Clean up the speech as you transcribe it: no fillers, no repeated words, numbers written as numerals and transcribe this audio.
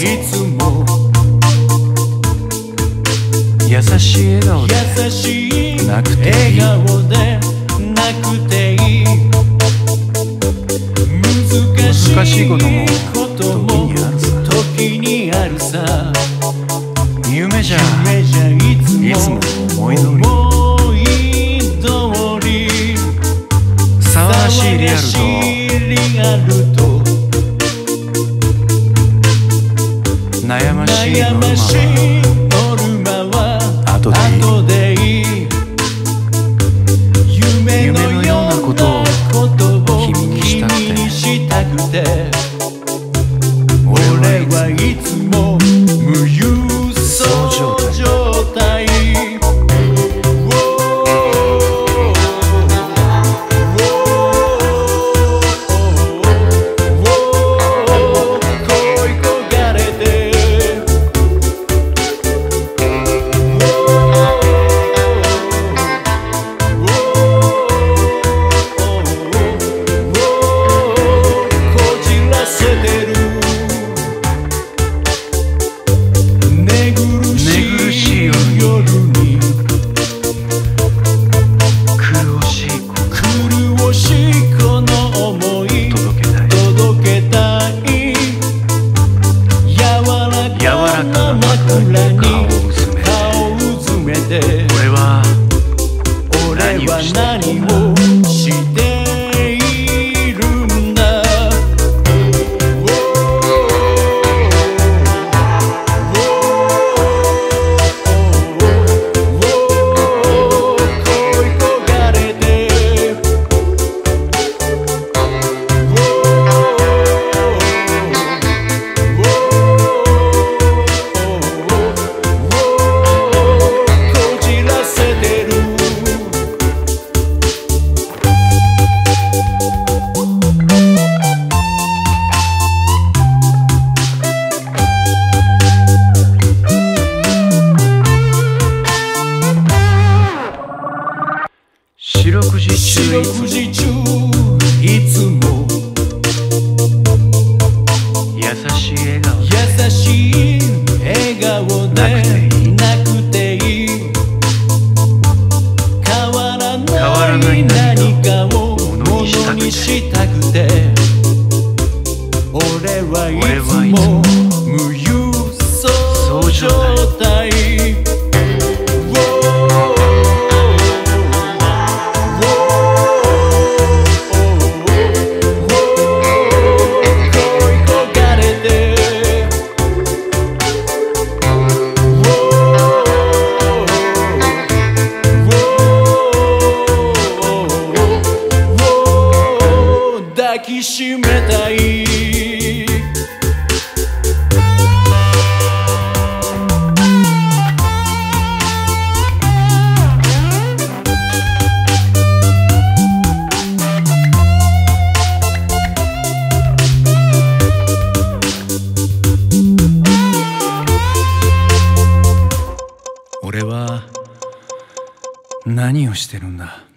いつも優しい笑顔で優しいなくていい笑顔でなくていい難しいことも時にあるさ夢じゃいつも思い通り騒がしいリアルと悩ましいノルマは後でいい夢のようなことを君にしたくて俺はいつも無憂そう状態俺は何をしているんだ恋焦がれてこじらせてる四六時中いつも優しい笑顔でなくていい変わらない何かをものにしたくて俺はいつも無憂そう状態抱きしめたい俺は何をしてるんだ。